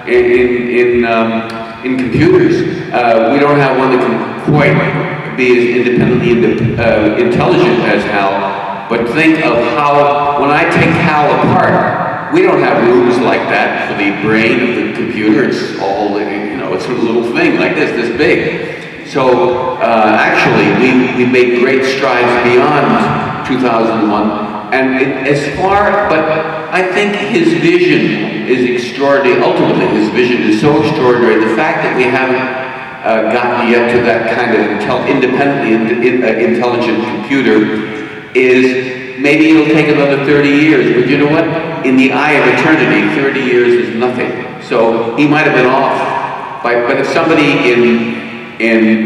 in computers, we don't have one that can quite be as independently intelligent as HAL. But think of how, when I take HAL apart, we don't have rooms like that for the brain of the computer. It's all, it's a little thing like this big. So actually, we made great strides beyond 2001. And but I think his vision is extraordinary. Ultimately, his vision is so extraordinary. The fact that we haven't gotten yet to that kind of independently intelligent computer is, maybe it'll take another 30 years, but you know what? In the eye of eternity, 30 years is nothing. So he might have been off, but if somebody in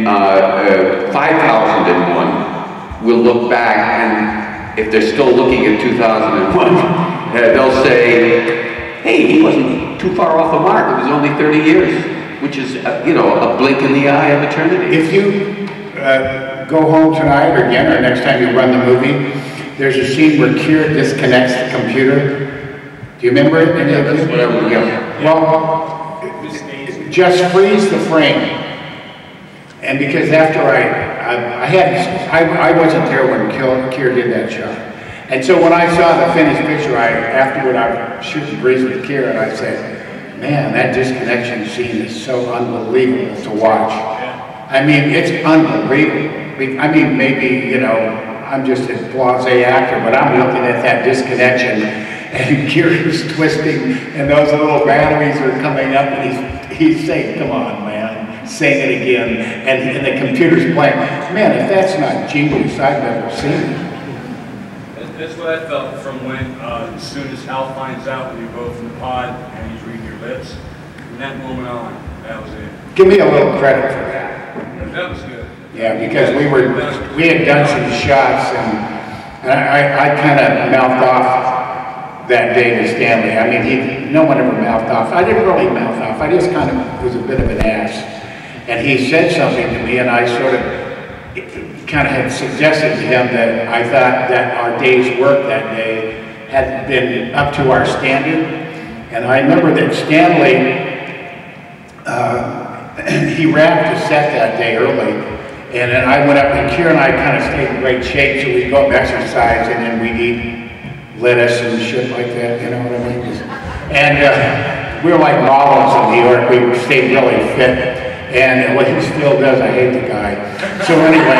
5001 will look back, and if they're still looking at 2001, they'll say, hey, he wasn't too far off the mark. It was only 30 years, which is, a blink in the eye of eternity. If you go home tonight or again, or next time you run the movie, there's a scene where Keir disconnects the computer. Do you remember it? Yeah, that's what I would get. Well, just freeze the frame. And because after I wasn't there when Keir did that shot. And so when I saw the finished picture, afterward I was shooting breeze with Keir, and I said, man, that disconnection scene is so unbelievable to watch. I mean, it's unbelievable. I mean, maybe, I'm just a blasé actor, but I'm looking at that disconnection, and Keir is twisting, and those little batteries are coming up, and he's saying, come on, man, say it again, and the computer's playing. Man, if that's not genius, I've never seen it. That's what I felt from when, as soon as Hal finds out when you're both in the pod and he's reading your lips, from that moment on, that was it. Give me a little credit for that. That was good. Yeah, because we had done some shots, and I kind of mouthed off that day to Stanley. I mean, no one ever mouthed off. I didn't really mouth off. I just kind of was a bit of an ass. And he said something to me, and I sort of kind of had suggested to him that I thought that our day's work that day had been up to our standard. And I remember that Stanley, he wrapped the set that day early, and then I went up, and Keir and I kind of stayed in great shape, so we'd go up exercise, and then we'd eat lettuce and shit like that, you know what I mean? And we were like models in New York. We stayed really fit, and what he still does, I hate the guy. So anyway,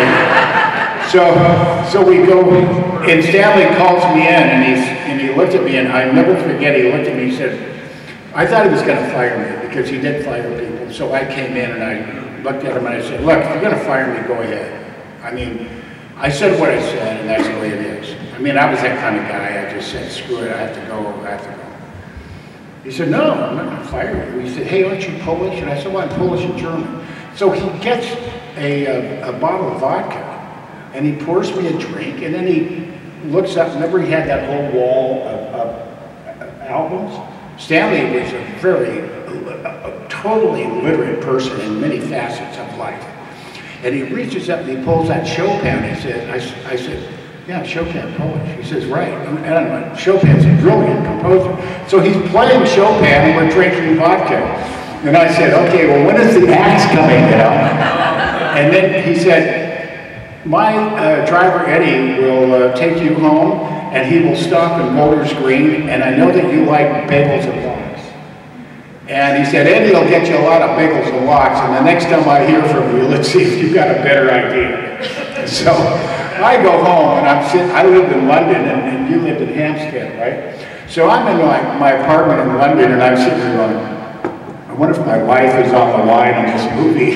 so we go, and Stanley calls me in, and he looked at me, and I never forget, he looked at me, he said, I thought he was going to fire me, because he did fire people. So I came in and I looked at him and I said, look, if you're going to fire me, go ahead. I mean, I said what I said, and that's the way it is. I mean, I was that kind of guy. I just said, screw it, I have to go, I have to go. He said, no, I'm not going to fire you. He said, hey, aren't you Polish? And I said, well, I'm Polish and German. So he gets a bottle of vodka, and he pours me a drink, and then he looks up. Remember, he had that whole wall of albums? Stanley was a totally literate person in many facets of life. And he reaches up and he pulls that Chopin. He said, I said, yeah, Chopin, Polish. He says, right. And I'm like, Chopin's a brilliant composer. So he's playing Chopin and we're drinking vodka. And I said, okay, well, when is the axe coming down? And then he said, my driver, Eddie, will take you home, and he will stop in Golders Green, and I know that you like bagels and lox. And he said, Eddie will get you a lot of bagels and lox, and the next time I hear from you, let's see if you've got a better idea. So I go home, and I lived in London, and you lived in Hampstead, right? So I'm in my apartment in London, and I'm sitting there going, I wonder if my wife is on the line in this movie.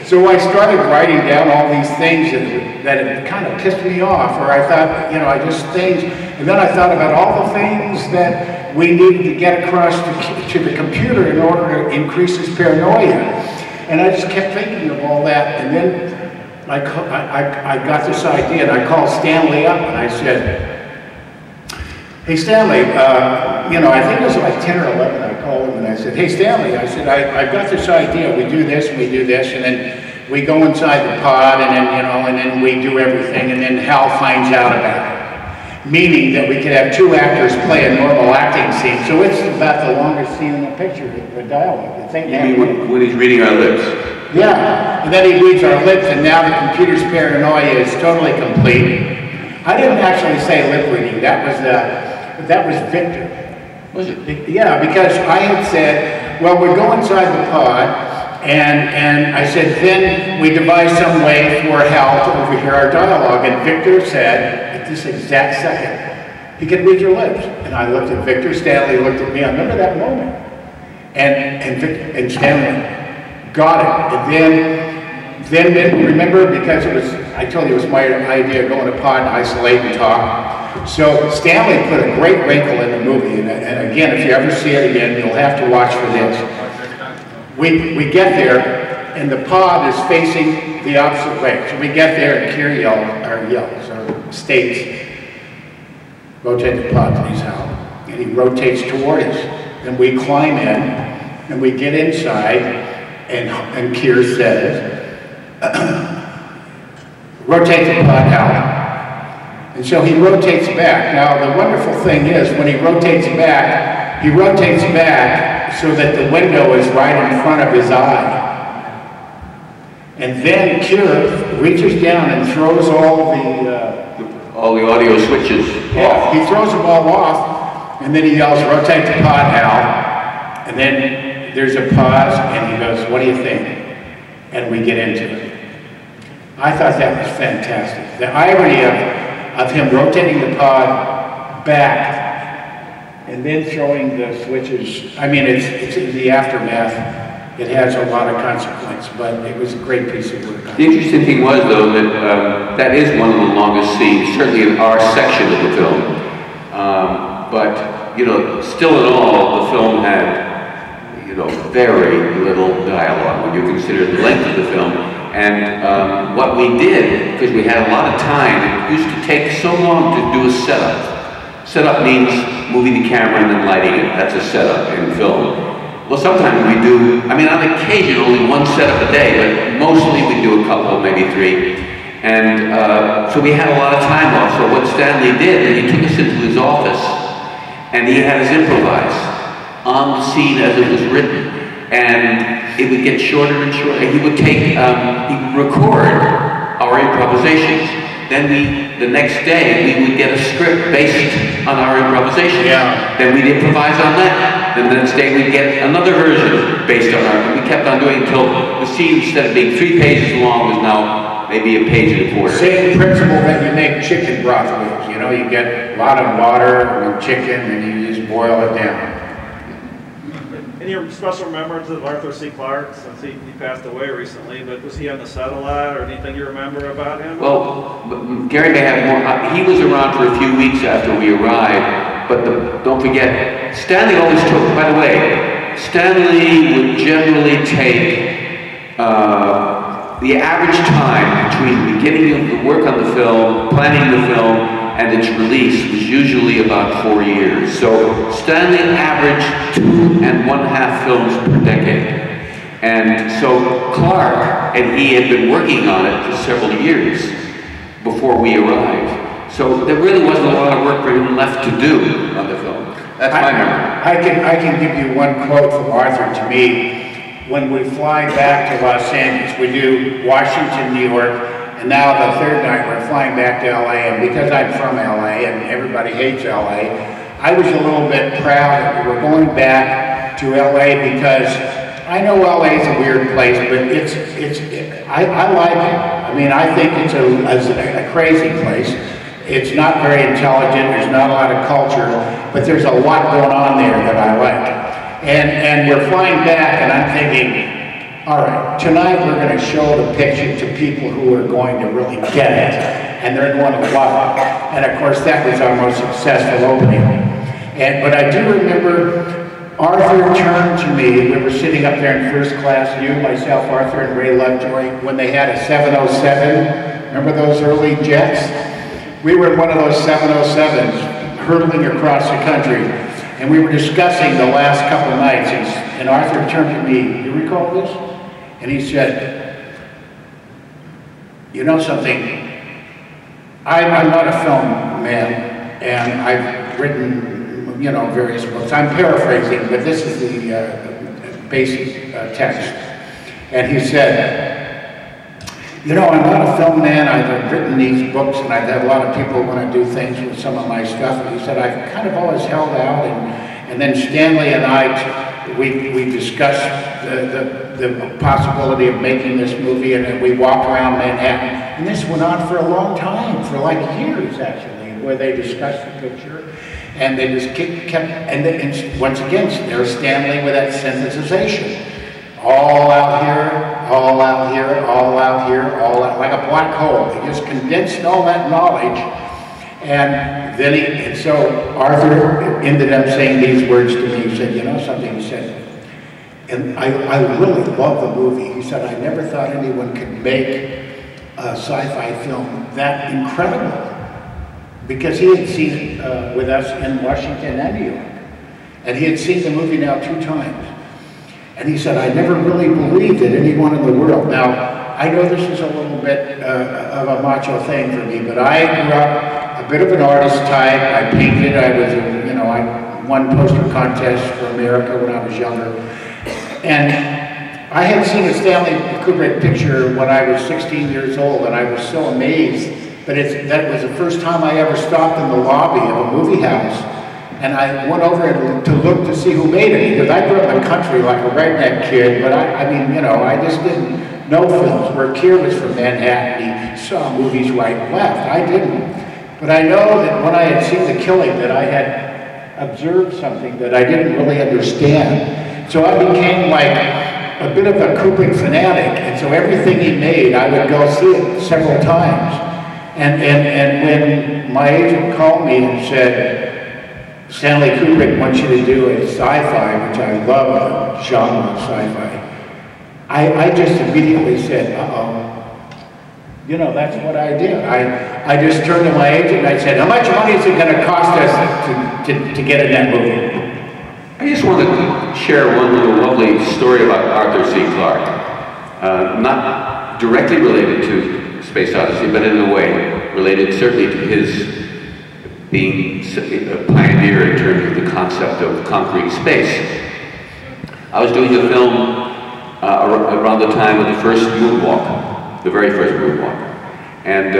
So I started writing down all these things that had kind of pissed me off, or I thought, you know, and then I thought about all the things that we needed to get across to the computer in order to increase his paranoia. And I just kept thinking of all that, and then I got this idea, and I called Stanley up, and I said, hey Stanley, you know, I think it was like 10 or 11, I called him and I said, hey Stanley, I said, I've got this idea, we do this, and then we go inside the pod, and then, you know, and then we do everything, and then Hal finds out about it. Meaning that we could have two actors play a normal acting scene, so it's about the longest scene in the picture, the dialogue. You mean when he's reading our lips? Yeah, and then he reads our lips, and now the computer's paranoia is totally complete. I didn't actually say lip reading, that was Victor. Was it? Yeah, because I had said, well, we go inside the pod, and I said, then we devise some way for Hal to overhear our dialogue, and Victor said, at this exact second, he can read your lips. And I looked at Victor, Stanley looked at me, I remember that moment. And Stanley got it. And then remember, because it was, I told you it was my idea of going to pod and isolate and talk. So Stanley put a great wrinkle in the movie, and again, if you ever see it again, you'll have to watch for this. We get there, and the pod is facing the opposite way. So we get there, and Keir yells, or states, rotate the pod, please, Hal. And he rotates toward us. And we climb in, and we get inside, and Keir says, rotate the pod, Hal. And so he rotates back. Now, the wonderful thing is, when he rotates back so that the window is right in front of his eye. And then Keir reaches down and throws all the audio switches off. He throws them all off, and then he yells, rotate the pod, Hal. And then there's a pause, and he goes, what do you think? And we get into it. I thought that was fantastic. The irony of him rotating the pod back and then throwing the switches. I mean, it's in the aftermath. It has a lot of consequence, but it was a great piece of work. The interesting thing was, though, that that is one of the longest scenes, certainly in our section of the film. But, you know, still in all, the film had, you know, very little dialogue when you consider the length of the film. And what we did, because we had a lot of time, it used to take so long to do a setup. Setup means moving the camera and then lighting it. That's a setup in film. Well, sometimes we do, I mean, on occasion, only one setup a day, but mostly we do a couple, maybe three. And so we had a lot of time off. So what Stanley did, he took us into his office, and he had us improvise on the scene as it was written. And it would get shorter and shorter. He would take, he'd record our improvisations. Then the next day, we would get a script based on our improvisations. Yeah. Then we'd improvise on that. Then the next day, we'd get another version based on our, we kept on doing until the scene, instead of being 3 pages long, was now maybe a page and a quarter. Same principle that you make chicken broth with. You know, you get a lot of water and chicken, and you just boil it down. Any special remembrance of Arthur C. Clarke, since he passed away recently, but was he on the set a lot, or anything you remember about him? Well, Gary may have more. He was around for a few weeks after we arrived, but don't forget, Stanley always took, by the way, Stanley would generally take the average time between beginning of the work on the film, planning the film, and its release was usually about 4 years. So Stanley averaged 2.5 films per decade. And so Clarke and he had been working on it for several years before we arrived. So there really wasn't a lot of work for him left to do on the film. That's my memory. I can give you one quote from Arthur to me. When we fly back to Los Angeles, we do Washington, New York, and now the third night we're flying back to LA, and because I'm from LA and everybody hates LA, I was a little bit proud that we were going back to LA because I know LA is a weird place, but I like it. I mean, I think it's a crazy place. It's not very intelligent, there's not a lot of culture, but there's a lot going on there that I like. And we're flying back, and I'm thinking, All right, tonight we're going to show the picture to people who are going to really get it, and they're going to love it. And of course, that was our most successful opening. But I do remember Arthur turned to me. We were sitting up there in first class, you, myself, Arthur, and Ray Lovejoy, when they had a 707. Remember those early jets? We were in one of those 707s, hurtling across the country, and we were discussing the last couple of nights, and Arthur turned to me, you recall this? And he said, you know something, I'm not a film man, and I've written, you know, various books. I'm paraphrasing, but this is the basic text. And he said, you know, I'm not a film man. I've written these books, and I've had a lot of people want to do things with some of my stuff. And he said, I've kind of always held out, and then Stanley and I, we discussed the possibility of making this movie, and then we walked around Manhattan. And this went on for a long time, for like years actually, where they discussed the picture, and they just kept, and once again, there's Stanley with that synthesization. All out here, all out here, all out here, all out, like a black hole. He just condensed all that knowledge, and then and so Arthur ended up saying these words to me. He said, you know something, he said, and I really love the movie. He said, I never thought anyone could make a sci-fi film that incredible, because he had seen it with us in Washington and New York, and he had seen the movie now 2 times. And he said, I never really believed that anyone in the world. Now, I know this is a little bit of a macho thing for me, but I grew up a bit of an artist type. I painted, I was, you know, I won poster contests for America when I was younger. And I had seen a Stanley Kubrick picture when I was 16 years old, and I was so amazed. But that was the first time I ever stopped in the lobby of a movie house. And I went over to look to see who made it, because I grew up in the country like a redneck kid, but I mean, you know, I just didn't know films. Where Keir was from Manhattan, he saw movies right and left. I didn't. But I know that when I had seen The Killing, that I had observed something that I didn't really understand. So I became like a bit of a Kubrick fanatic, and so everything he made, I would go see it several times. And when my agent called me and said, Stanley Kubrick wants you to do a sci-fi, which I love the genre of sci-fi, I just immediately said, uh-oh. You know, that's what I did. I just turned to my agent and I said, how much money is it going to cost us to get in that movie? I just want to share one little lovely story about Arthur C. Clarke. Not directly related to Space Odyssey, but in a way related certainly to his being a pioneer in terms of the concept of conquering space. I was doing a film around the time of the first moonwalk, the very first moonwalk. And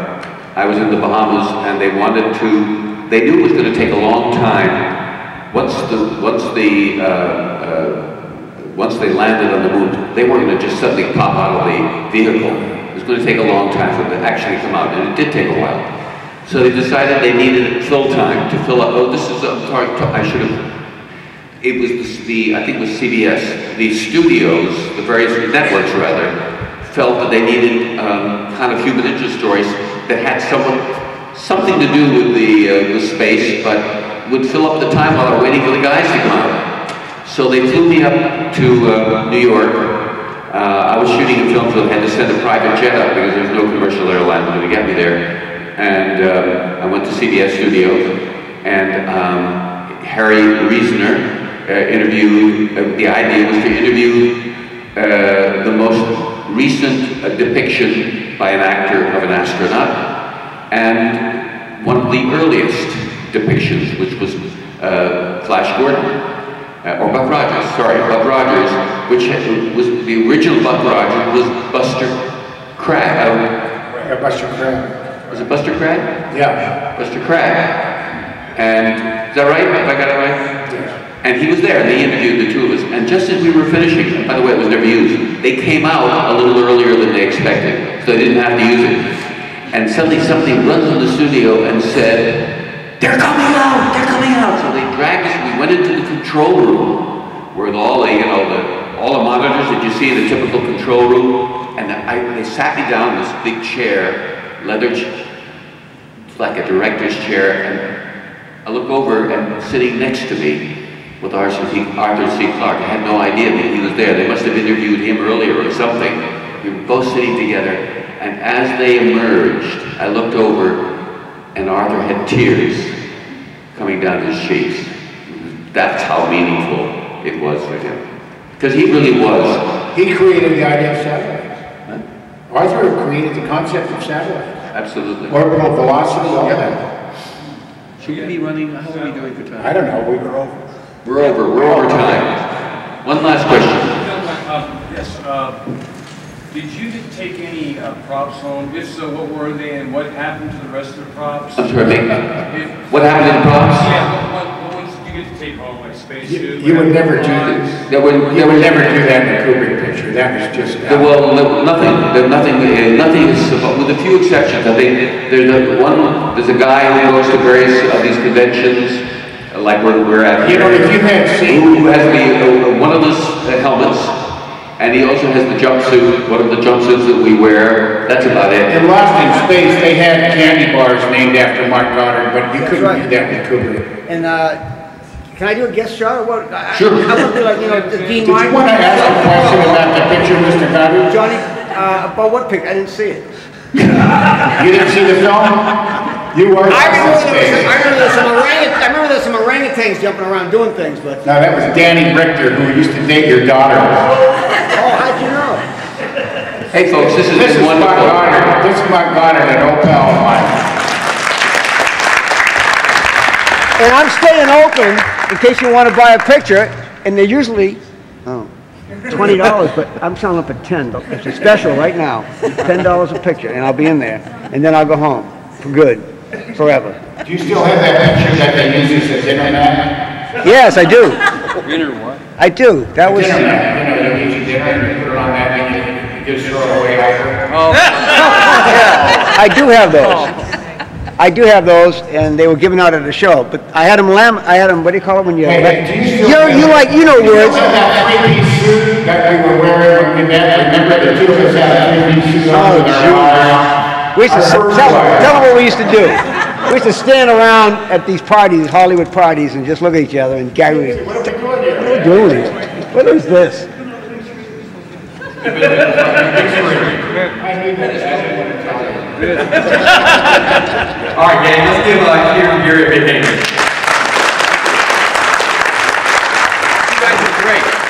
I was in the Bahamas, and they knew it was going to take a long time. Once they landed on the moon, they weren't going to just suddenly pop out of the vehicle. It was going to take a long time for them to actually come out, and it did take a while. So they decided they needed fill time to fill up. Oh, this is, sorry, I should have. It was I think it was CBS. The studios, the various networks rather, felt that they needed kind of human interest stories that had something to do with the space, but would fill up the time while they're waiting for the guys to come out. So they flew me up to New York. I was shooting a film, so they had to send a private jet up because there was no commercial airline going to get me there. And I went to CBS Studios, and Harry Reasoner interviewed, the idea was to interview the most recent depiction by an actor of an astronaut, and one of the earliest depictions, which was Flash Gordon, or Buck Rogers, sorry, Buck Rogers, which was the original Buck Rogers was Buster Crabbe. Buster Crabbe. Was it Buster Crabbe? Yeah. Buster Crabbe. And, is that right? Have I got it right? Yes. And he was there, and they interviewed the two of us. And just as we were finishing, by the way, it was never used, they came out a little earlier than they expected, so they didn't have to use it. And suddenly somebody runs in the studio and said, they're coming out, they're coming out. So they dragged us, we went into the control room, where all all the monitors that you see in a typical control room, and they sat me down in this big chair, like a director's chair, and I look over and sitting next to me with Arthur C. Clarke. I had no idea that he was there. They must have interviewed him earlier or something. We were both sitting together, and as they emerged, I looked over, and Arthur had tears coming down his cheeks. That's how meaningful it was for him. Because he really was. He created the idea of satellites. Huh? Arthur created the concept of satellites. Absolutely. Orbital velocity, all that. Should we be running? How are we doing for time? I don't know. We were over. We're over time. One last question. Yes. Did you take any props home? If so, what were they, and what happened to the rest of the props? I'm sorry, what happened to the props? Yeah, what ones did you get to take home, like spacesuit? You would never do this. You would never do that in a Kubrick picture. That was just... Well, nothing is, with a few exceptions. I think there's a guy who goes to various of these conventions, like we're at here. You know, if you had seen... Who has one of those helmets, and he also has the jumpsuit, one of the jumpsuits that we wear. That's about it. In Lost in Space, they had candy bars named after Mark Goddard, but you couldn't do that with Kubrick. And can I do a guest shot or what? Sure. I want to do like, you know, the Dean Did you want to ask a question about the picture, Mr. Goddard? Johnny, about what picture? I didn't see it. You didn't see the film? You were I remember there's some orangutans jumping around doing things, but... No, that was Danny Richter, who used to date your daughter. Oh, how'd you know? Hey folks, this is wonderful. Mark Goddard. This is Mark Goddard at Opel Mine. And I'm staying open in case you want to buy a picture, and they're usually $20, but I'm selling up at $10. It's a special right now, $10 a picture, and I'll be in there, and then I'll go home for good, forever. Do you still have that picture that they use as dinner mat? Yes, I do. Dinner what? I do. That was. Dinner mat. You know, you eat your dinner and you put it on that, and you just throw it away after. Oh. I do have those. I do have those, and they were given out at a show. But I had them. What do you call it when you? Hey, do you know words. That three-piece suit that we were wearing when we met. Remember the two of us had a three-piece suit on with our eyes. We used to tell them what we used to do. We used to stand around at these parties, Hollywood parties, and just look at each other and gag. What are we doing? What is this? All right, gang, let's give Keir a big hand. You guys are great.